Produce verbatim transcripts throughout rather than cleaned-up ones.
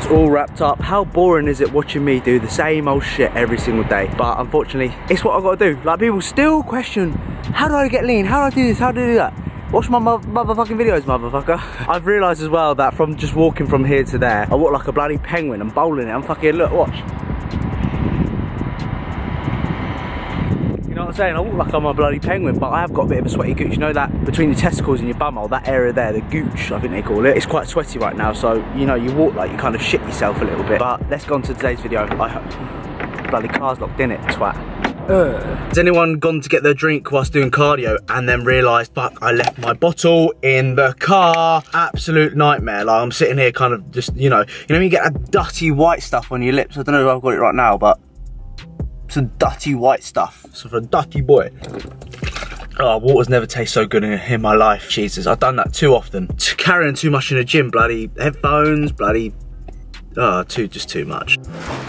all wrapped up. How boring is it watching me do the same old shit every single day? But unfortunately, it's what I've got to do. Like, people still question, how do I get lean? How do I do this? How do I do that? Watch my mother motherfucking videos, motherfucker. I've realised as well that from just walking from here to there, I walk like a bloody penguin. I'm bowling it. I'm fucking, look, watch. You know what I'm saying? I walk like I'm a bloody penguin, but I have got a bit of a sweaty gooch. You know that between your testicles and your bumhole, that area there, the gooch, I think they call it. It's quite sweaty right now, so, you know, you walk like you kind of shit yourself a little bit. But let's go on to today's video. I hope. Bloody car's locked in it, twat. Uh. Has anyone gone to get their drink whilst doing cardio and then realised, fuck, I left my bottle in the car? Absolute nightmare. Like, I'm sitting here kind of just, you know, you know when you get that dirty white stuff on your lips? I don't know if I've got it right now, but some dirty white stuff. So for a dirty boy. Oh, waters never taste so good in, in my life. Jesus, I've done that too often. Carrying too much in the gym, bloody headphones, bloody, oh, too, just too much.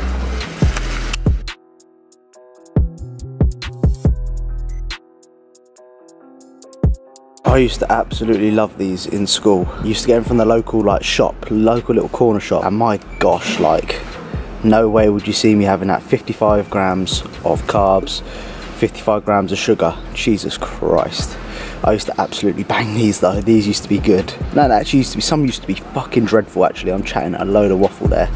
I used to absolutely love these in school. I used to get them from the local like shop, local little corner shop, and my gosh, like, no way would you see me having that fifty-five grams of carbs, fifty-five grams of sugar. Jesus Christ. I used to absolutely bang these though. These used to be good. No, that actually used to be, some used to be fucking dreadful actually. I'm chatting a load of waffle there.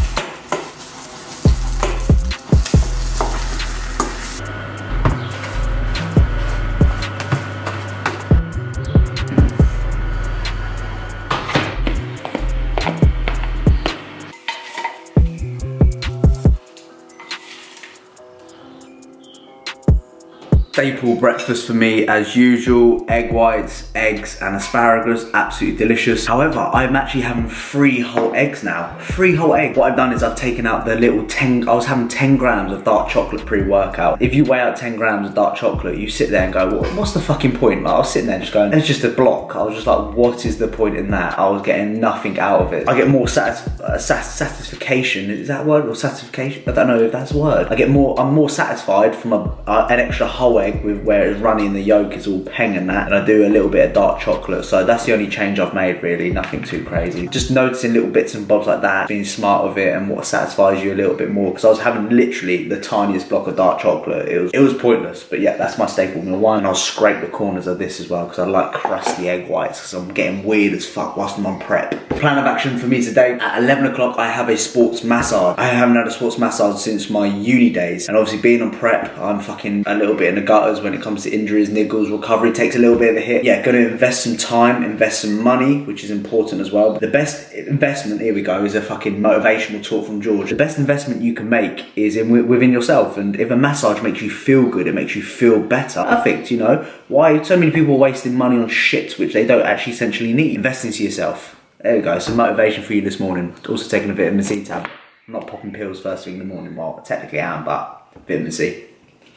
Staple breakfast for me as usual, egg whites, eggs and asparagus, absolutely delicious. However, I'm actually having three whole eggs now. Three whole eggs. What I've done is I've taken out the little ten, I was having ten grams of dark chocolate pre-workout. If you weigh out ten grams of dark chocolate, you sit there and go, well, what's the fucking point? Like, I was sitting there just going, it's just a block. I was just like, what is the point in that? I was getting nothing out of it. I get more satis uh, satis satisfaction, is that a word? Or satisfaction? I don't know if that's a word. I get more, I'm more satisfied from a, uh, an extra whole egg with where it's runny and the yolk is all peng and that, and I do a little bit of dark chocolate. So that's the only change I've made really, nothing too crazy. Just noticing little bits and bobs like that, being smart with it and what satisfies you a little bit more, because I was having literally the tiniest block of dark chocolate. It was it was pointless, but yeah, that's my staple meal one. And I'll scrape the corners of this as well because I like crusty egg whites because I'm getting weird as fuck whilst I'm on prep. Plan of action for me today, at eleven o'clock I have a sports massage. I haven't had a sports massage since my uni days, and obviously being on prep, I'm fucking a little bit in the gutters when it comes to injuries, niggles, recovery takes a little bit of a hit. Yeah, gonna invest some time, invest some money, which is important as well. The best investment, here we go, is a fucking motivational talk from George. The best investment you can make is in within yourself, and if a massage makes you feel good, it makes you feel better. Perfect, you know? Why so many people wasting money on shit which they don't actually essentially need? Invest into yourself. There we go, some motivation for you this morning. Also taking a vitamin C tab. I'm not popping pills first thing in the morning, well, technically I am, but vitamin C.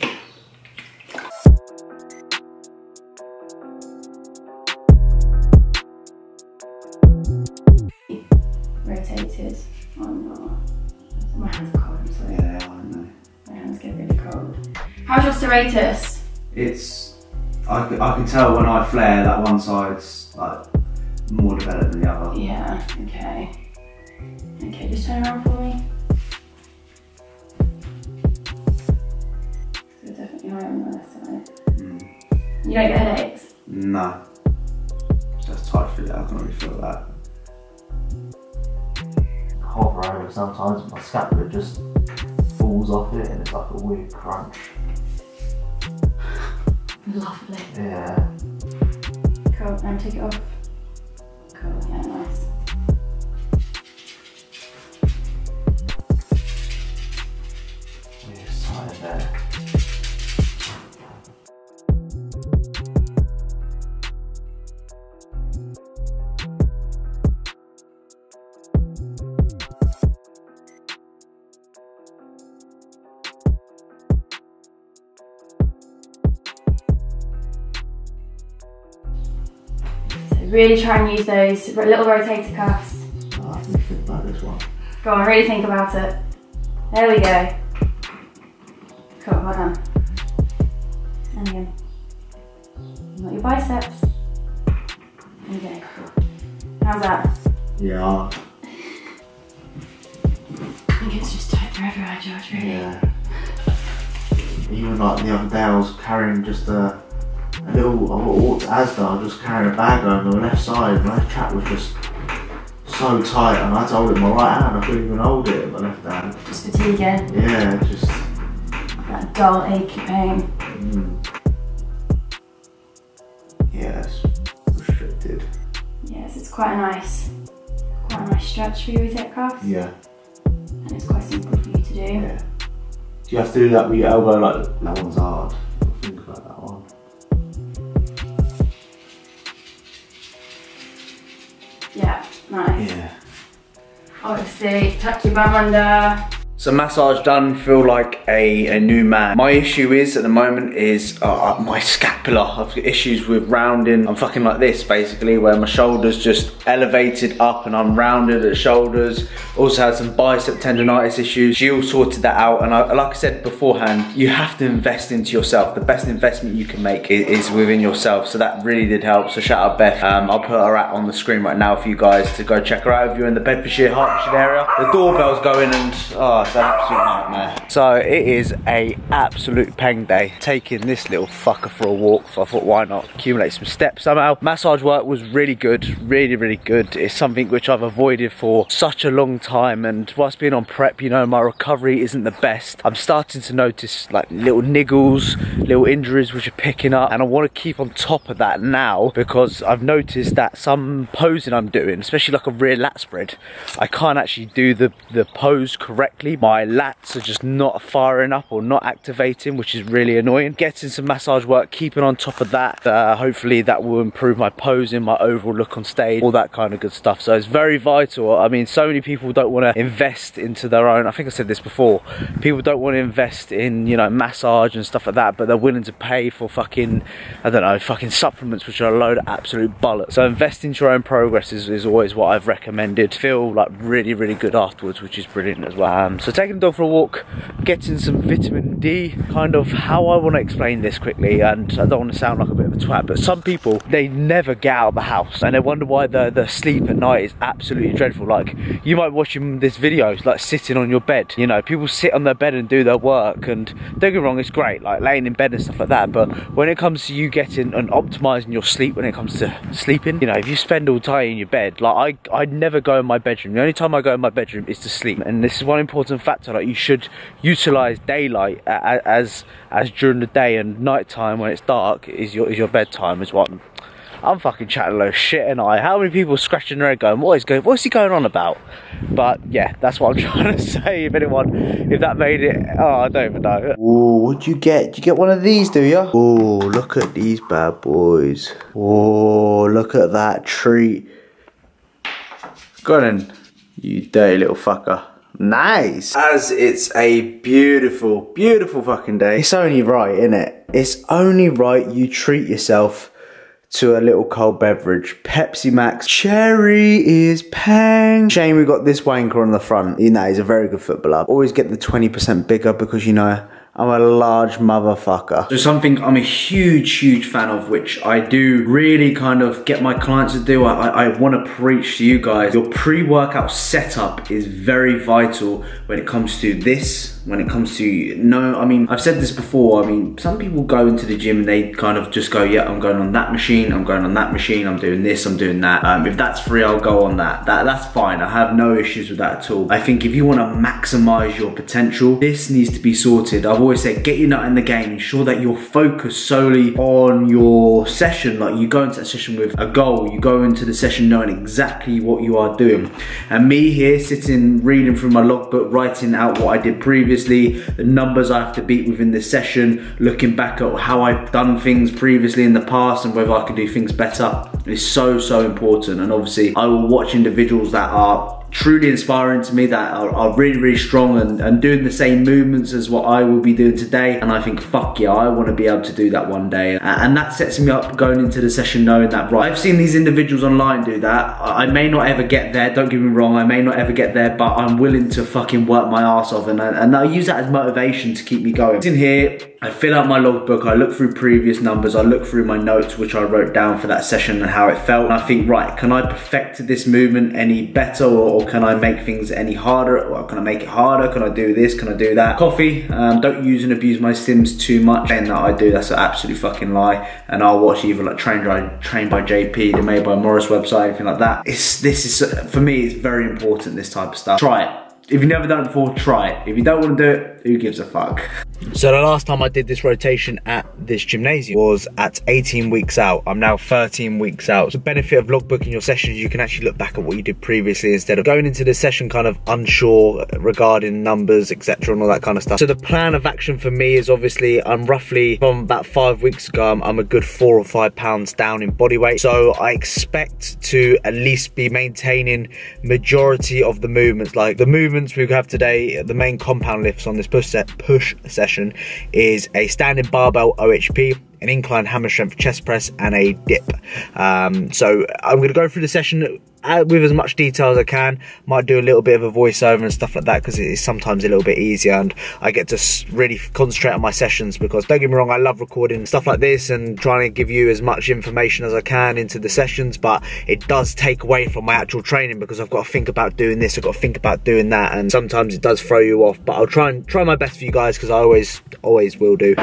Rotated. Oh no. My hands are cold, I'm sorry. Yeah, I know. My hands get really cold. How's your serratus? It's, I, I can tell when I flare that one side's like more developed than the other. Yeah, okay. Okay, just turn around for me. So definitely high on the left side. Mm. You don't get headaches? No. Just tight for that, I can really feel that. Hover over sometimes, my scapula just falls off it and it's like a weird crunch. Lovely. Yeah. Cool, now take it off. Cool, yeah, nice. Weird side there. Really try and use those little rotator cuffs. Oh, I think think about this one. Go on, really think about it. There we go. Cool, well done. And again. You got your biceps. There you go. How's that? Yeah. think it's just tight for everywhere, George, really. Yeah. Even like the other day, I was carrying just a, a little. I walked to Asda, I was just carrying a bag over the left side. My left trap was just so tight, and I had to hold it in my right hand. I couldn't even hold it in my left hand. Just fatiguing. Yeah, just that dull, achy pain. Mm. Yeah, it's restricted. Yes, it's quite a nice, quite a nice stretch for you with hip cuffs. Yeah. And it's quite simple for you to do. Yeah. Do you have to do that with your elbow? Like that one's hard. Think about that one. Yeah, nice. Yeah. Obviously, tuck your bum under. So massage done, feel like a, a new man. My issue is, at the moment, is uh, my scapula. I've got issues with rounding. I'm fucking like this, basically, where my shoulders just elevated up and I'm rounded at shoulders. Also had some bicep tendonitis issues. She all sorted that out, and I, like I said beforehand, you have to invest into yourself. The best investment you can make is, is within yourself, so that really did help. So shout out Beth. Um, I'll put her at on the screen right now for you guys to go check her out if you're in the Bedfordshire, Hertfordshire area. The doorbell's going and, oh, it's an absolute nightmare. So it is a absolute peng day. Taking this little fucker for a walk, so I thought why not accumulate some steps somehow. Massage work was really good, really, really good. It's something which I've avoided for such a long time, and whilst being on prep, you know, my recovery isn't the best. I'm starting to notice like little niggles, little injuries which are picking up, and I want to keep on top of that now because I've noticed that some posing I'm doing, especially like a rear lat spread, I can't actually do the, the pose correctly. My lats are just not firing up or not activating, which is really annoying. Getting some massage work, keeping on top of that, uh, hopefully that will improve my posing, my overall look on stage, all that kind of good stuff. So it's very vital. I mean, so many people don't want to invest into their own, I think I said this before, people don't want to invest in, you know, massage and stuff like that, but they're willing to pay for fucking, I don't know, fucking supplements, which are a load of absolute bollocks. So invest into your own progress is, is always what I've recommended. Feel like really, really good afterwards, which is brilliant as well. Um, so taking the dog for a walk, getting some vitamin D, kind of how I want to explain this quickly, and I don't want to sound like a bit of a twat, but some people, they never get out of the house and they wonder why the, the sleep at night is absolutely dreadful. Like, you might watch this video like sitting on your bed, you know, people sit on their bed and do their work, and don't get me wrong, it's great, like laying in bed and stuff like that, but when it comes to you getting and optimizing your sleep, when it comes to sleeping, you know, if you spend all day in your bed, like I, I never go in my bedroom. The only time I go in my bedroom is to sleep, and this is one important factor, like you should utilize daylight as as during the day, and nighttime when it's dark is your is your bedtime is what. I'm fucking chatting a load of shit, and I. How many people are scratching their head going, what is going, what's he going on about? But yeah, that's what I'm trying to say. If anyone, if that made it, oh, I don't even know. Oh, what'd you get? Did you get one of these, do you? Oh, look at these bad boys. Oh, look at that treat. Go on then, you dirty little fucker. Nice. As it's a beautiful, beautiful fucking day, it's only right, innit? It's only right you treat yourself to a little cold beverage. Pepsi Max Cherry is pang. Shame we got this wanker on the front. You know, he's a very good footballer. Always get the twenty percent bigger because, you know, I'm a large motherfucker. So something I'm a huge, huge fan of, which I do really kind of get my clients to do, I, I, I want to preach to you guys. Your pre-workout setup is very vital when it comes to this, when it comes to, no, I mean, I've said this before, I mean, some people go into the gym and they kind of just go, yeah, I'm going on that machine, I'm going on that machine, I'm doing this, I'm doing that. Um, if that's free, I'll go on that. That. That's fine, I have no issues with that at all. I think if you want to maximize your potential, this needs to be sorted. I've always said, get your nut in the game, ensure that you're focused solely on your session. Like, you go into that session with a goal, you go into the session knowing exactly what you are doing. And me here, sitting, reading through my logbook, writing out what I did previously, the numbers I have to beat within this session, looking back at how I've done things previously in the past and whether I can do things better, is so, so important. And obviously, I will watch individuals that are truly inspiring to me, that are, are really, really strong and, and doing the same movements as what I will be doing today. And I think, fuck yeah, I want to be able to do that one day. And that sets me up going into the session knowing that, right, I've seen these individuals online do that. I may not ever get there, don't get me wrong, I may not ever get there, but I'm willing to fucking work my ass off, and, and I use that as motivation to keep me going. In here, I fill out my logbook, I look through previous numbers, I look through my notes which I wrote down for that session and how it felt, and I think, right, can I perfect this movement any better, or, or can I make things any harder, or can I make it harder, can I do this, can I do that? Coffee, um, don't use and abuse my Sims too much, and that I do, that's an absolute fucking lie, and I'll watch either like Trained by, Trained by J P, the Made by Morris website, anything like that. It's, this is, for me, it's very important, this type of stuff. Try it. If you've never done it before, try it. If you don't want to do it, who gives a fuck? So the last time I did this rotation at this gymnasium was at eighteen weeks out. I'm now thirteen weeks out. So the benefit of logbooking your sessions, you can actually look back at what you did previously instead of going into the session kind of unsure regarding numbers, et cetera, and all that kind of stuff. So the plan of action for me is obviously I'm roughly from about five weeks ago, I'm, I'm a good four or five pounds down in body weight. So I expect to at least be maintaining majority of the movements. Like the movements we have today, the main compound lifts on this push set push session is a standing barbell O H P, an incline hammer strength chest press, and a dip. Um, so I'm going to go through the session with as much detail as I can. Might do a little bit of a voiceover and stuff like that because it is sometimes a little bit easier, and I get to really concentrate on my sessions, because don't get me wrong, I love recording stuff like this and trying to give you as much information as I can into the sessions, but it does take away from my actual training because I've got to think about doing this, I've got to think about doing that, and sometimes it does throw you off. But I'll try and try my best for you guys, because I always always will do.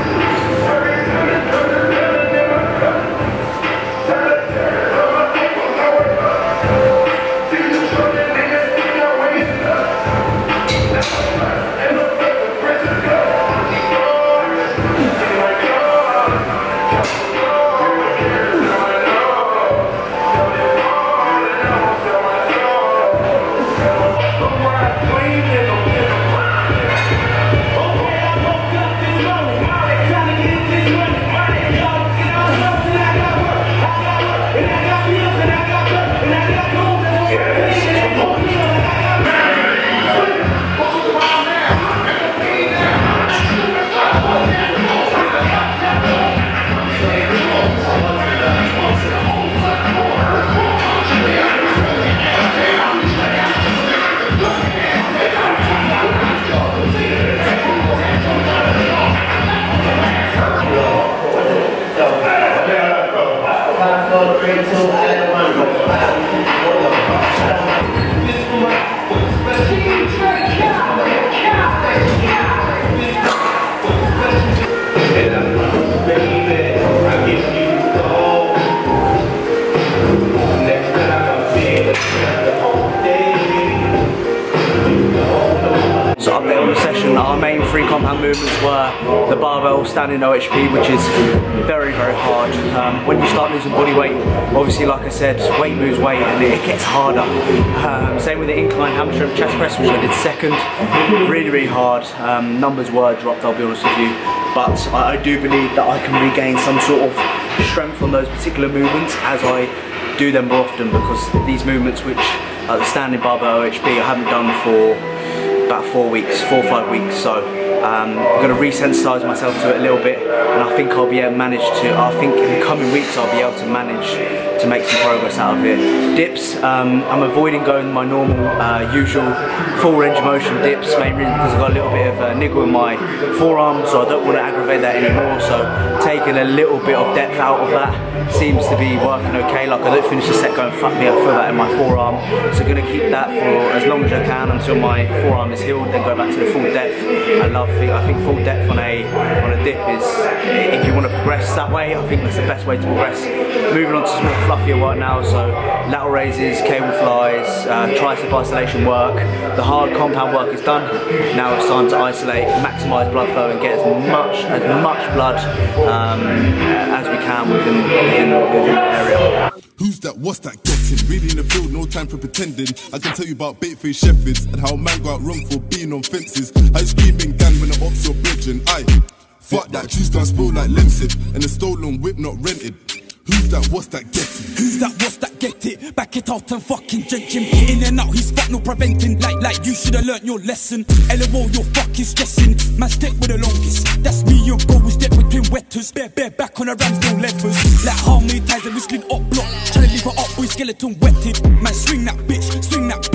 Our main three compound movements were the barbell standing O H P, which is very, very hard. Um, when you start losing body weight, obviously, like I said, weight moves weight and it gets harder. Um, same with the incline hammer strength chest press, which I did second. Really, really hard. Um, numbers were dropped, I'll be honest with you. But I, I do believe that I can regain some sort of strength on those particular movements as I do them more often, because these movements, which are the standing barbell O H P, I haven't done for about four weeks, four or five weeks, so um, I'm going to resensitize myself to it a little bit, and I think I'll be able to manage to, I think in the coming weeks I'll be able to manage to make some progress out of it. Dips, um, I'm avoiding going my normal, uh, usual full range of motion dips, mainly because I've got a little bit of a niggle in my forearm, so I don't want to aggravate that anymore, so taking a little bit of depth out of that seems to be working okay. Like, I don't finish the set going, fuck me, I feel that in my forearm, so I'm going to keep that for as long as I can until my forearm is healed, then go back to the full depth. I love, I think full depth on a on a dip is, if you want to progress that way, I think that's the best way to progress. Moving on to some more fluffier work now, so lateral raises, cable flies, uh, tricep isolation work. The hard compound work is done. Now it's time to isolate, maximise blood flow, and get as much as much blood um, as we can within, within, within the area. Who's that? What's that getting? Really in the field, no time for pretending. I can tell you about bait-faced Shepherds and how a man got wrong for being on fences. How you screaming gang when the ops are bridging. Aye, fuck that, juice gon' spill like Lemsip, and a stolen whip not rented. Who's that? What's that getting? Who's that? What's that? Get it? Back it out and fucking drench him. In and out, he's fuck no preventing. Like, like you should've learnt your lesson. L O L, you're fucking stressing. Man, step with the longest. That's me, your bro, we step between wetters. Bare, bare back on the rams, no levers. Like how many times I'm whistling up block. Tryna leave her up, boy, skeleton wetted. Man, swing that bitch, swing that bitch. Hit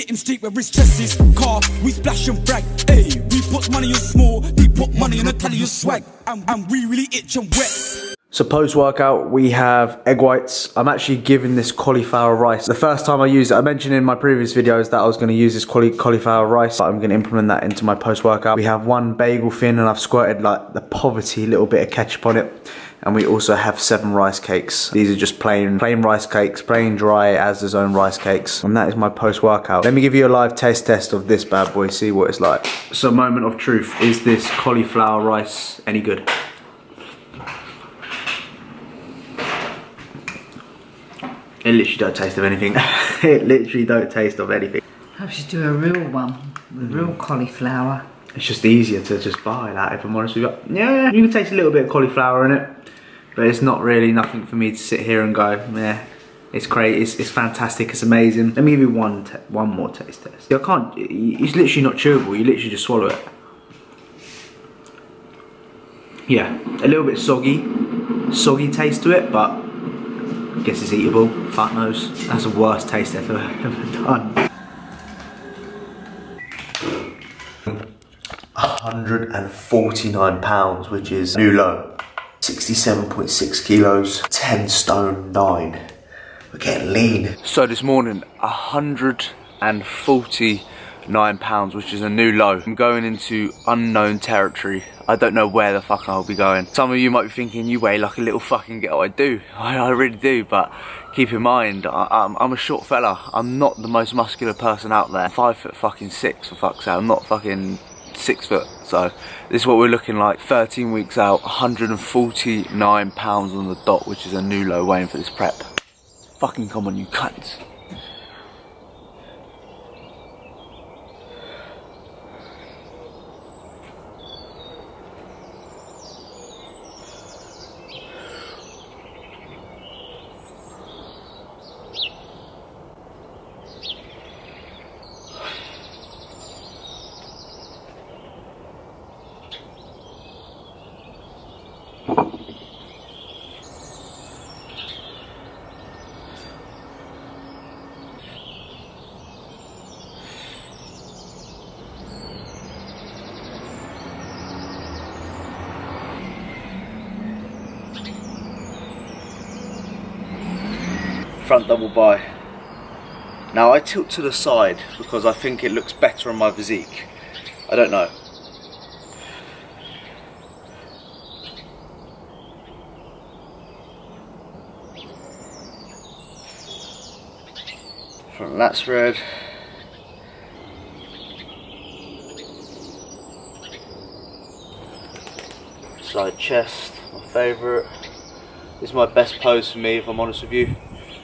hitting street where his stress is. Car, we splash and brag. Hey, we put money on small, we put money on Italian swag. And, and we really itch and wet. So post-workout, we have egg whites. I'm actually giving this cauliflower rice. The first time I used it, I mentioned in my previous videos that I was gonna use this cauliflower rice. I'm gonna implement that into my post-workout. We have one bagel thin and I've squirted like the poverty little bit of ketchup on it. And we also have seven rice cakes. These are just plain, plain rice cakes, plain dry as their own rice cakes. And that is my post-workout. Let me give you a live taste test of this bad boy, see what it's like. So moment of truth, is this cauliflower rice any good? It literally don't taste of anything. It literally don't taste of anything. I should do a real one, the mm. real cauliflower. It's just easier to just buy that, if I'm honest with you. Yeah, you can taste a little bit of cauliflower in it, but it's not really nothing for me to sit here and go, yeah, it's great, it's, it's fantastic, it's amazing. Let me give you one, one more taste test. I can't, it's literally not chewable, you literally just swallow it. Yeah, a little bit soggy, soggy taste to it, but I guess it's eatable. Fuck knows. That's the worst taste I've ever, ever done. one hundred forty-nine pounds, which is new low. sixty-seven point six kilos, ten stone nine. We're getting lean. So this morning, one hundred forty-nine pounds, which is a new low. I'm going into unknown territory. I don't know where the fuck I'll be going. Some of you might be thinking, you weigh like a little fucking girl. I do, I, I really do, but keep in mind, I, I'm, I'm a short fella. I'm not the most muscular person out there. Five foot fucking six, for fuck's sake. I'm not fucking six foot. So this is what we're looking like. thirteen weeks out, one hundred forty-nine pounds on the dot, which is a new low weighing for this prep. Fucking come on, you cunts. Front double bi. Now I tilt to the side because I think it looks better on my physique. I don't know. Front lat spread. Side chest, my favourite. This is my best pose for me, if I'm honest with you.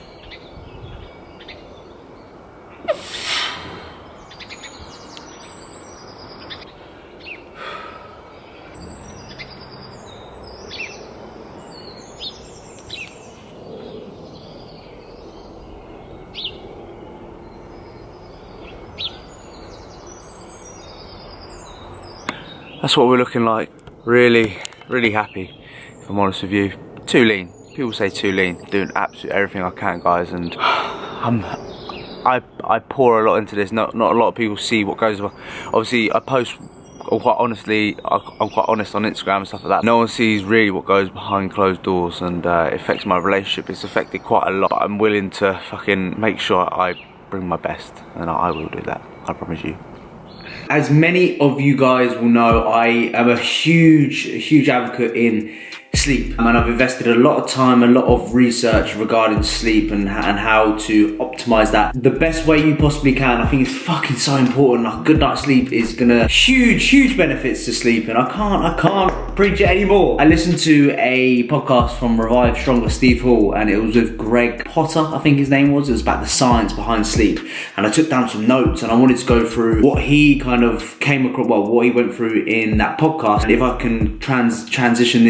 That's what we're looking like. Really, really happy, if I'm honest with you. Too lean. People say too lean. Doing absolutely everything I can, guys, and I'm, I I pour a lot into this. Not not a lot of people see what goes on. Obviously, I post quite honestly. I'm quite honest on Instagram and stuff like that. No one sees really what goes behind closed doors, and uh, it affects my relationship. It's affected quite a lot. But I'm willing to fucking make sure I bring my best, and I will do that. I promise you. As many of you guys will know, I am a huge, huge advocate in sleep, and I've invested a lot of time, a lot of research regarding sleep and, and how to optimize that the best way you possibly can. I think it's fucking so important. A good night's sleep is gonna huge, huge benefits to sleeping. I can't, I can't preach it anymore. I listened to a podcast from Revive Stronger Steve Hall, and it was with Greg Potter, I think his name was. It was about the science behind sleep, and I took down some notes, and I wanted to go through what he kind of came across, well, what he went through in that podcast, and if I can trans transition this into like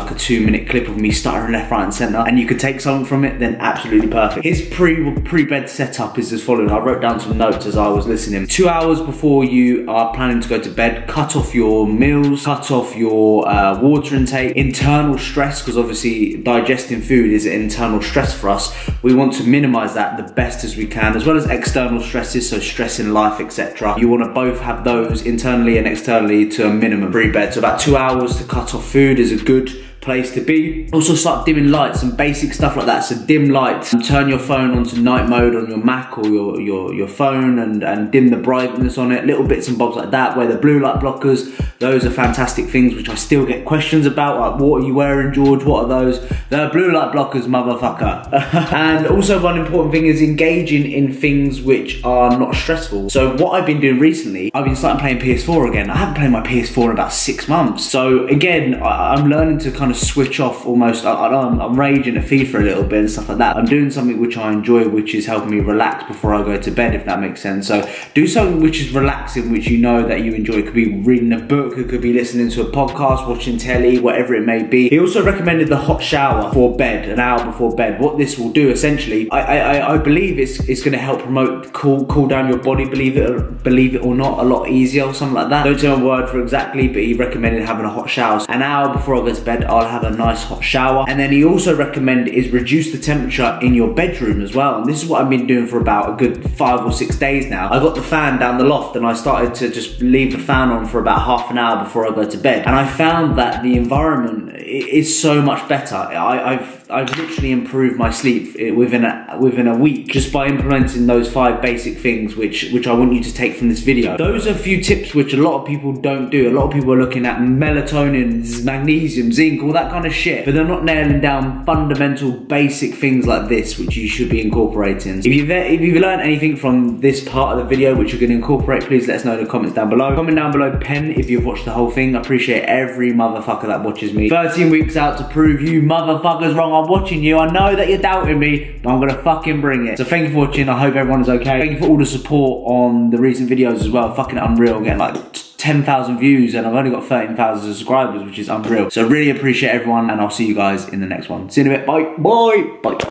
like a two minute clip of me stuttering left, right and center, and you could take something from it, then absolutely perfect. His pre, pre-bed setup is as following. I wrote down some notes as I was listening. Two hours before you are planning to go to bed, cut off your meals, cut off your uh, water intake, internal stress, because obviously digesting food is an internal stress for us. We want to minimize that the best as we can, as well as external stresses, so stress in life, et cetera. You want to both have those internally and externally to a minimum pre-bed. So about two hours to cut off food is a good place to be. Also start dimming lights and basic stuff like that. So dim lights, and turn your phone onto night mode on your Mac or your your, your phone, and, and dim the brightness on it. Little bits and bobs like that. Where the blue light blockers, those are fantastic things which I still get questions about, like what are you wearing, George? What are those? They're blue light blockers, motherfucker. And also one important thing is engaging in things which are not stressful. So what I've been doing recently, I've been starting playing P S four again. I haven't played my P S four in about six months. So again, I, I'm learning to kind of switch off almost. I, I'm, I'm raging at FIFA a little bit and stuff like that. I'm doing something which I enjoy, which is helping me relax before I go to bed, if that makes sense. So do something which is relaxing, which you know that you enjoy. It could be reading a book, it could be listening to a podcast, watching telly, whatever it may be. He also recommended the hot shower before bed, an hour before bed. What this will do essentially, I I, I believe it's it's going to help promote cool cool down your body, believe it or, believe it or not, a lot easier or something like that. Don't tell my word for exactly, but he recommended having a hot shower. So an hour before I go to bed, I'll have a nice hot shower. And then he also recommended is reduce the temperature in your bedroom as well. And this is what I've been doing for about a good five or six days now. I got the fan down the loft and I started to just leave the fan on for about half an hour before I go to bed. And I found that the environment is so much better. I, I've I've literally improved my sleep within a within a week just by implementing those five basic things which which I want you to take from this video. Those are a few tips which a lot of people don't do. A lot of people are looking at melatonin, magnesium, zinc, all that kind of shit, but they're not nailing down fundamental basic things like this which you should be incorporating. If you've, if you've learned anything from this part of the video which you're going to incorporate, please let us know in the comments down below. Comment down below pen if you've watched the whole thing. I appreciate every motherfucker that watches me. thirteen weeks out to prove you motherfuckers wrong. I'm watching you. I know that you're doubting me, but I'm gonna fucking bring it. So thank you for watching. I hope everyone is okay. Thank you for all the support on the recent videos as well. Fucking unreal. Getting like ten thousand views and I've only got thirteen thousand subscribers, which is unreal. So really appreciate everyone and I'll see you guys in the next one. See you in a bit. Bye. Bye. Bye.